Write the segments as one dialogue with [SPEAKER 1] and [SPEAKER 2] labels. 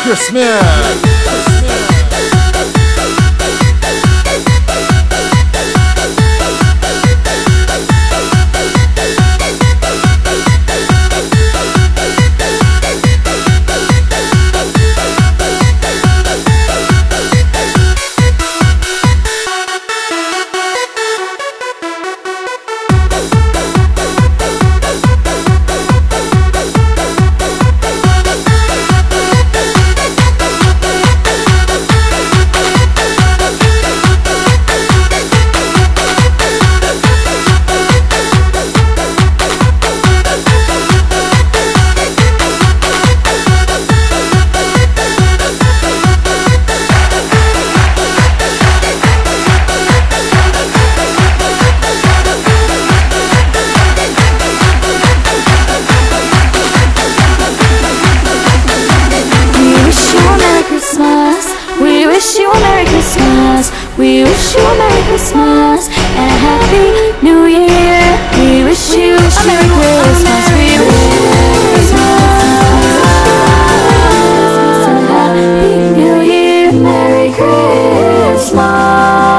[SPEAKER 1] Christmas.
[SPEAKER 2] We wish you a Merry Christmas. We wish you a Merry Christmas and a Happy New Year. We wish you a Merry Christmas. We wish you a Merry Christmas and a Happy New Year. Merry Christmas.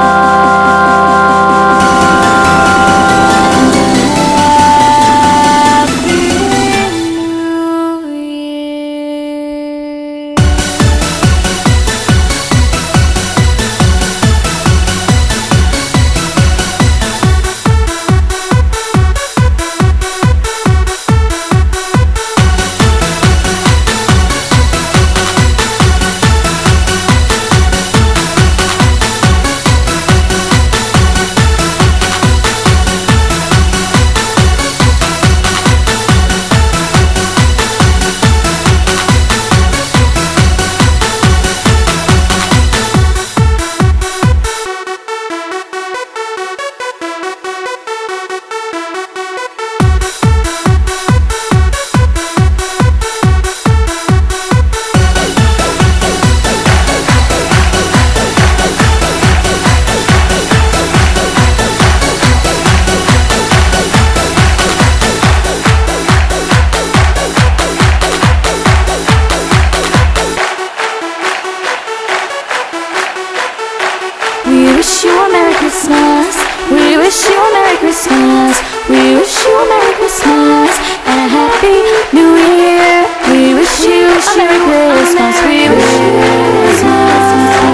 [SPEAKER 2] We wish you a Merry Christmas. We wish you a Merry Christmas. We wish you a Merry Christmas and a Happy New Year. We wish you a Merry Christmas. We wish you a Merry Christmas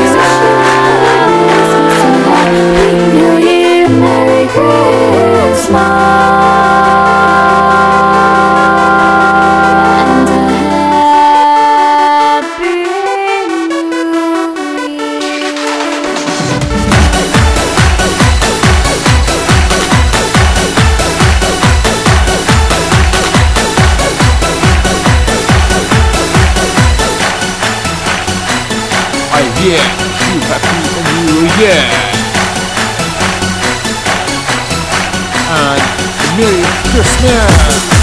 [SPEAKER 2] and a Happy New Year. Merry Christmas.
[SPEAKER 1] Yeah, you Happy New Year and Merry Christmas.